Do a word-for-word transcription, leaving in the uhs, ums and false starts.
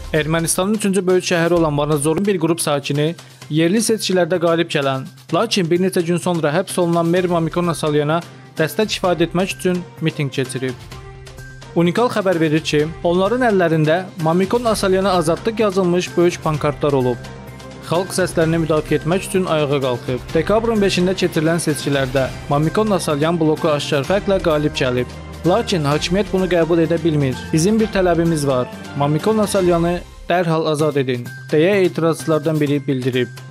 Ermənistanın üçüncü böyük şəhəri olan Varazorun bir qrup sakini yerli seçkilərdə qalib gələn, lakin bir neçə gün sonra həbs olunan Mer Mamikon Asalyana dəstək ifadə etmək üçün mitinq keçirib. Unikal xəbər verir ki, onların əllərində Mamikon Asalyana azadlıq yazılmış böyük pankartlar olub. Xalq səslərini müdafiə etmək üçün ayağa qalxıb. Dekabrın beşində keçirilən seçkilərdə Mamikon Asalyan bloku aşkar fərqlə qalib gəlib. Lakin hakimiyyət bunu qəbul edə bilmir. Bizim bir tələbimiz var. Mamikon Asalyanı dərhal azad edin, deyə etirazçılardan biri bildirib.